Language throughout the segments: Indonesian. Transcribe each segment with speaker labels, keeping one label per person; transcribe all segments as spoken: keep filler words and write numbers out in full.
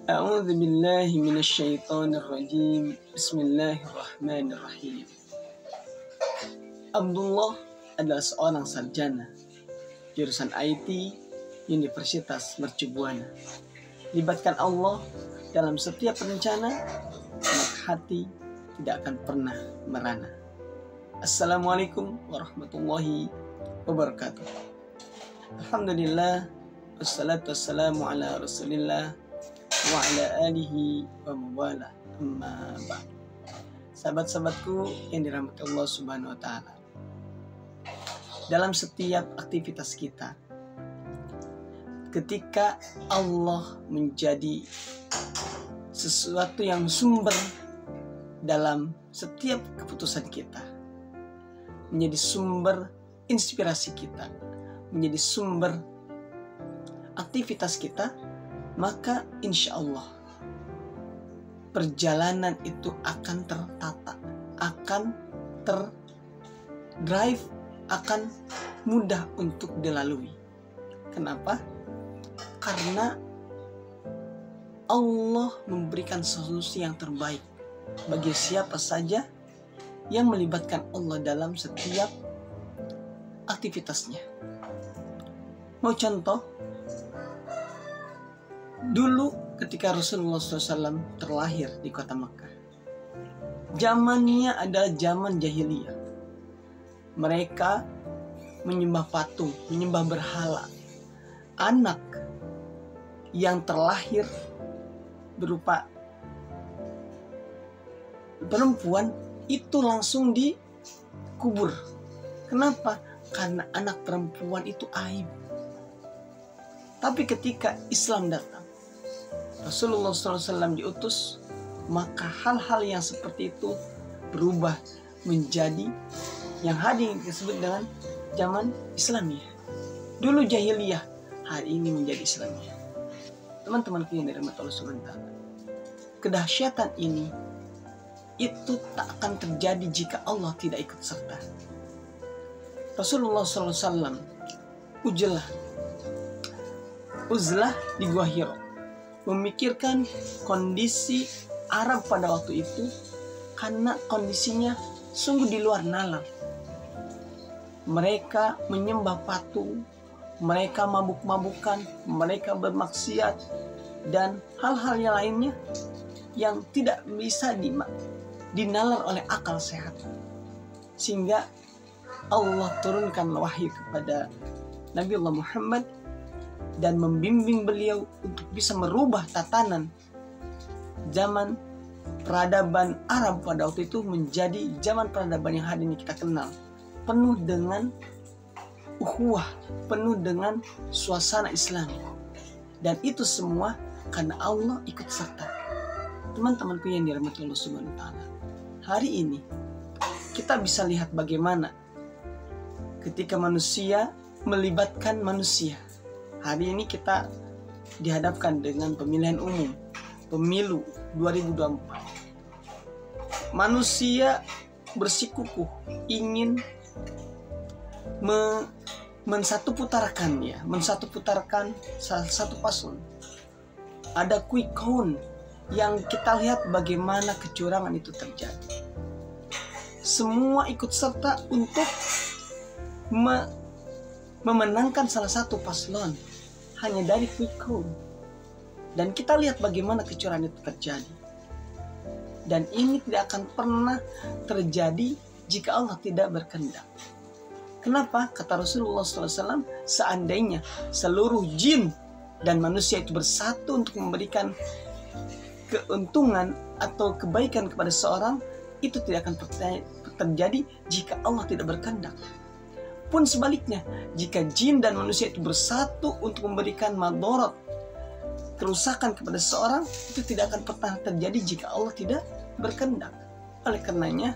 Speaker 1: A'udzu billahi minasyaitonir rajim. Bismillahirrahmanirrahim. Abdullah adalah seorang sarjana jurusan I T Universitas Mercu Buana. Libatkan Allah dalam setiap rencana, maka hati tidak akan pernah merana. Assalamualaikum warahmatullahi wabarakatuh. Alhamdulillah, wassalatu wassalamu ala rasulillah wa ala alihi wa mawala, amma ba'd. Sahabat-sahabatku yang dirahmati Allah Subhanahu wa taala, dalam setiap aktivitas kita, ketika Allah menjadi sesuatu yang sumber dalam setiap keputusan kita, menjadi sumber inspirasi kita, menjadi sumber aktivitas kita, maka insya Allah perjalanan itu akan tertata, akan terdrive, akan mudah untuk dilalui. Kenapa? Karena Allah memberikan solusi yang terbaik bagi siapa saja yang melibatkan Allah dalam setiap aktivitasnya. Mau contoh? Dulu ketika Rasulullah shallallahu alaihi wasallam terlahir di kota Makkah, zamannya adalah zaman jahiliyah. Mereka menyembah patung, menyembah berhala. Anak yang terlahir berupa perempuan itu langsung dikubur. Kenapa? Karena anak perempuan itu aib. Tapi ketika Islam datang, Rasulullah shallallahu alaihi wasallam diutus, maka hal-hal yang seperti itu berubah menjadi yang hari ini disebut dengan zaman Islamiyah. Dulu jahiliyah, hari ini menjadi Islamiyah. Teman-temanku yang dirahmati Allah Subhanahu wa taala, kedahsyatan ini itu tak akan terjadi jika Allah tidak ikut serta. Rasulullah shallallahu alaihi wasallam ujilah uzlah di Gua Hiro, memikirkan kondisi Arab pada waktu itu, karena kondisinya sungguh di luar nalar. Mereka menyembah patung, mereka mabuk-mabukan, mereka bermaksiat, dan hal-hal yang lainnya yang tidak bisa dinalar oleh akal sehat. Sehingga Allah turunkan wahyu kepada Nabi Allah Muhammad dan membimbing beliau untuk bisa merubah tatanan zaman peradaban Arab pada waktu itu menjadi zaman peradaban yang hari ini kita kenal, penuh dengan ukhuwah, penuh dengan suasana Islami. Dan itu semua karena Allah ikut serta. Teman-temanku yang dirahmati Allah Subhanahu wa taala, hari ini kita bisa lihat bagaimana ketika manusia melibatkan manusia. Hari ini kita dihadapkan dengan pemilihan umum, pemilu dua ribu dua puluh empat. Manusia bersikukuh ingin me, mensatu putarkan ya, mensatu putarkan salah satu paslon. Ada quick count yang kita lihat bagaimana kecurangan itu terjadi. Semua ikut serta untuk me, memenangkan salah satu paslon hanya dari quick count. Dan kita lihat bagaimana kecurangan itu terjadi. Dan ini tidak akan pernah terjadi jika Allah tidak berkehendak. Kenapa? Kata Rasulullah shallallahu alaihi wasallam, seandainya seluruh jin dan manusia itu bersatu untuk memberikan keuntungan atau kebaikan kepada seorang, itu tidak akan terjadi jika Allah tidak berkehendak. Pun sebaliknya, jika jin dan manusia itu bersatu untuk memberikan madarat, kerusakan kepada seorang, itu tidak akan pernah terjadi jika Allah tidak berkehendak. Oleh karenanya,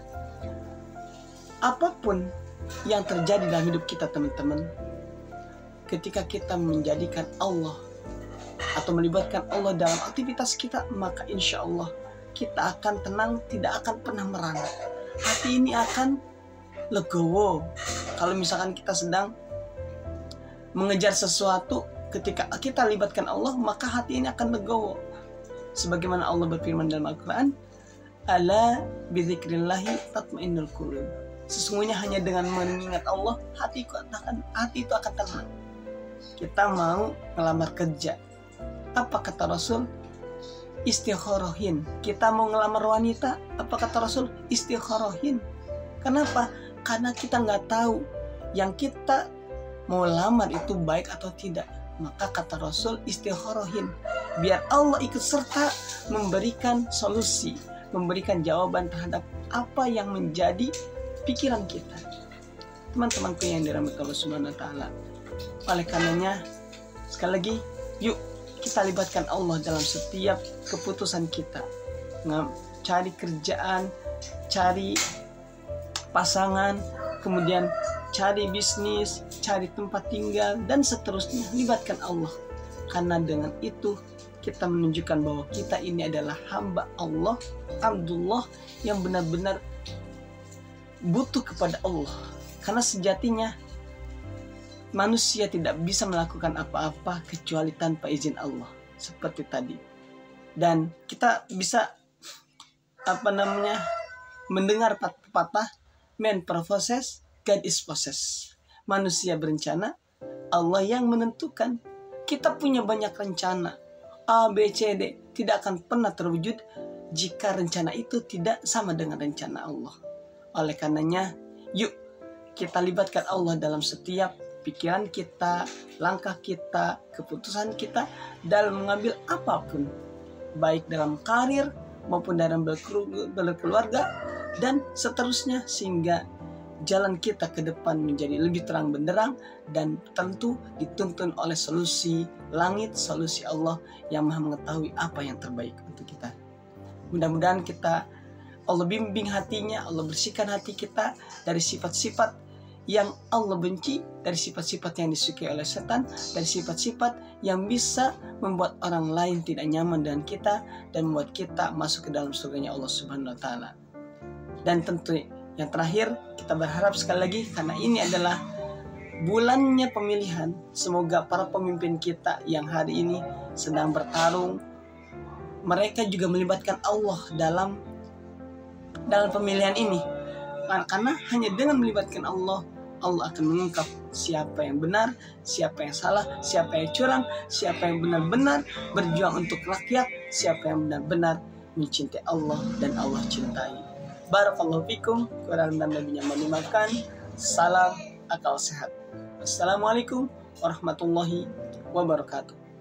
Speaker 1: apapun yang terjadi dalam hidup kita teman-teman, ketika kita menjadikan Allah atau melibatkan Allah dalam aktivitas kita, maka insya Allah kita akan tenang, tidak akan pernah merana. Hati ini akan legowo. Kalau misalkan kita sedang mengejar sesuatu, ketika kita libatkan Allah, maka hati ini akan legowo. Sebagaimana Allah berfirman dalam Al-Quran, ala bidzikrillahi tatmainnul qulub. Sesungguhnya hanya dengan mengingat Allah, hati itu akan hati itu akan tenang. Kita mau ngelamar kerja, apa kata Rasul? Istikhorohin. Kita mau ngelamar wanita, apa kata Rasul? Istikhorohin. Kenapa? Karena kita nggak tahu yang kita mau lamar itu baik atau tidak. Maka kata Rasul, istikhorohin. Biar Allah ikut serta memberikan solusi, memberikan jawaban terhadap apa yang menjadi pikiran kita. Teman-temanku yang dirahmati Allah Subhanahu wa taala. Oleh karenanya, sekali lagi, yuk kita libatkan Allah dalam setiap keputusan kita. Nah, cari kerjaan, cari pasangan, kemudian cari bisnis, cari tempat tinggal, dan seterusnya. Libatkan Allah. Karena dengan itu kita menunjukkan bahwa kita ini adalah hamba Allah, Abdullah yang benar-benar butuh kepada Allah. Karena sejatinya manusia tidak bisa melakukan apa-apa kecuali tanpa izin Allah, seperti tadi. Dan kita bisa apa namanya mendengar patah man proposes, God is possess. Manusia berencana, Allah yang menentukan. Kita punya banyak rencana A, B, C, D, tidak akan pernah terwujud jika rencana itu tidak sama dengan rencana Allah. Oleh karenanya, yuk kita libatkan Allah dalam setiap pikiran kita, langkah kita, keputusan kita dalam mengambil apapun, baik dalam karir maupun dalam berkeluarga dan seterusnya, sehingga jalan kita ke depan menjadi lebih terang benderang dan tentu dituntun oleh solusi langit, solusi Allah yang Maha mengetahui apa yang terbaik untuk kita. Mudah-mudahan kita Allah bimbing hatinya, Allah bersihkan hati kita dari sifat-sifat yang Allah benci, dari sifat-sifat yang disukai oleh setan, dari sifat-sifat yang bisa membuat orang lain tidak nyaman dengan kita dan membuat kita masuk ke dalam surganya Allah Subhanahu wa taala. Dan tentu yang terakhir, kita berharap sekali lagi, karena ini adalah bulannya pemilihan, semoga para pemimpin kita yang hari ini sedang bertarung, mereka juga melibatkan Allah dalam dalam pemilihan ini. Karena hanya dengan melibatkan Allah, Allah akan mengungkap siapa yang benar, siapa yang salah, siapa yang curang, siapa yang benar-benar berjuang untuk rakyat, siapa yang benar-benar mencintai Allah dan Allah cintai. Barakallahu fikum, kurang dan lebihnya menimakan. Salam akal sehat. Assalamualaikum warahmatullahi wabarakatuh.